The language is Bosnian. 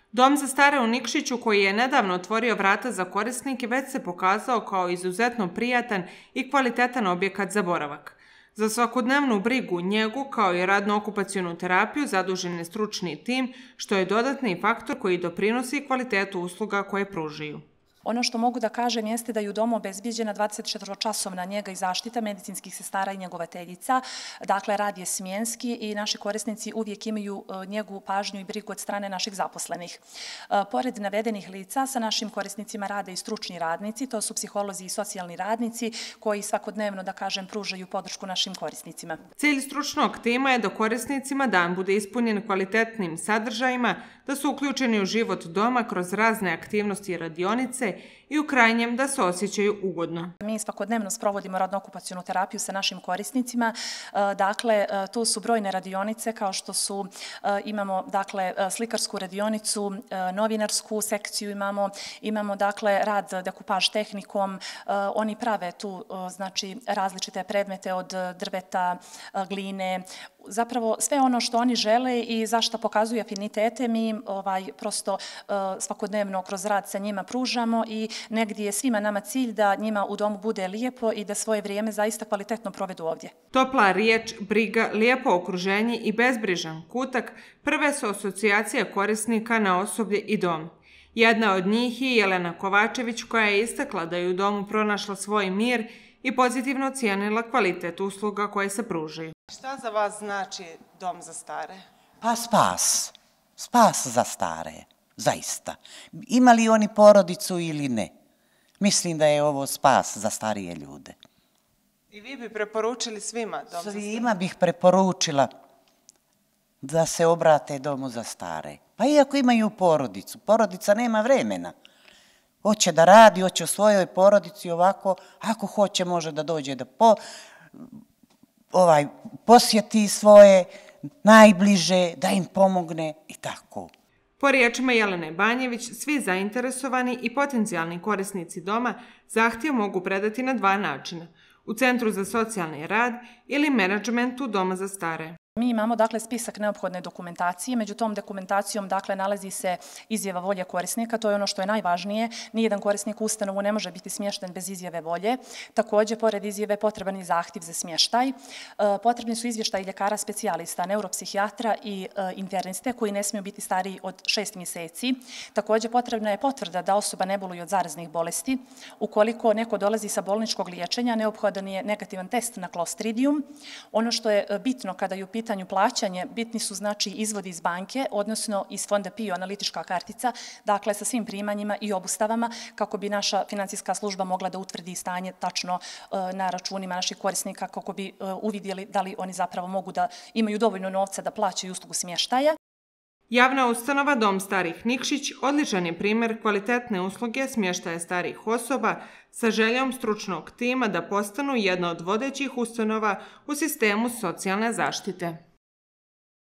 Dom za stare u Nikšiću, koji je nedavno otvorio vrata za korisnike, već se pokazao kao izuzetno prijatan i kvalitetan objekat za boravak. Za svakodnevnu brigu, njegu, kao i radno-okupacionu terapiju zadužen je stručni tim, što je dodatni faktor koji doprinosi kvalitetu usluga koje pružaju. Ono što mogu da kažem jeste da je u domu obezbijeđena 24-časovna njega i zaštita medicinskih sestara i njegovateljica. Dakle, rad je smjenski i naši korisnici uvijek imaju njegu, pažnju i brigu od strane naših zaposlenih. Pored navedenih lica, sa našim korisnicima rade i stručni radnici, to su psiholozi i socijalni radnici koji svakodnevno, da kažem, pružaju podršku našim korisnicima. Cilj stručnog tima je da korisnicima dan bude ispunjen kvalitetnim sadržajima, da su uključeni u život doma kroz razne aktivnosti i radionice i u krajnjem da se osjećaju ugodno. Mi svakodnevno sprovodimo radno-okupacionu terapiju sa našim korisnicima. Dakle, tu su brojne radionice kao što su, imamo dakle slikarsku radionicu, novinarsku sekciju imamo dakle rad dekupaž tehnikom. Oni prave tu znači različite predmete od drveta, gline, zapravo sve ono što oni žele i zašto pokazuju afinitete, mi prosto svakodnevno kroz rad sa njima pružamo i negdje je svima nama cilj da njima u domu bude lijepo i da svoje vrijeme zaista kvalitetno provedu ovdje. Topla riječ, briga, lijepo okruženje i bezbrižan kutak prve su asocijacije korisnika na osoblje i dom. Jedna od njih je Jelena Kovačević, koja je istakla da je u domu pronašla svoj mir i pozitivno ocijenila kvalitet usluga koje se pružaju. Šta za vas znači dom za stare? Pa spas. Spas za stare, zaista. Ima li oni porodicu ili ne? Mislim da je ovo spas za starije ljude. I vi bi preporučili svima dom za stare? Svima bih preporučila da se obrate domu za stare. Pa iako imaju porodicu, porodica nema vremena. Hoće da radi, hoće u svojoj porodici ovako, ako hoće može da dođe da posjeti svoje najbliže, da im pomogne i tako. Po riječima Jelene Banjević, svi zainteresovani i potencijalni korisnici doma zahtjev mogu predati na dva načina: u Centru za socijalni rad ili menadžmentu doma za stare. Mi imamo dakle spisak neophodne dokumentacije, među tom dokumentacijom dakle nalazi se izjava volje korisnika, to je ono što je najvažnije. Nijedan korisnik u ustanovu ne može biti smješten bez izjave volje. Također, pored izjave potreban je zahtjev za smještaj. Potrebni su izvještaj ljekara specijalista, neuropsihijatra i interniste koji ne smiju biti stariji od 6 mjeseci. Također, potrebna je potvrda da osoba ne boluje od zaraznih bolesti. Ukoliko neko dolazi sa bolničkog liječenja, neophodan je negativan test na Clostridium. Ono što je bitno kada je u pitanju plaćanje, bitni su znači izvodi iz banke, odnosno iz fonda PIO analitička kartica, dakle sa svim primanjima i obustavama, kako bi naša financijska služba mogla da utvrdi stanje tačno na računima naših korisnika, kako bi uvidjeli da li oni zapravo mogu da imaju dovoljno novca da plaćaju uslugu smještaja. Javna ustanova Dom starih Nikšić odličan je primjer kvalitetne usluge smještaja starih osoba sa željom stručnog tima da postanu jedna od vodećih ustanova u sistemu socijalne zaštite.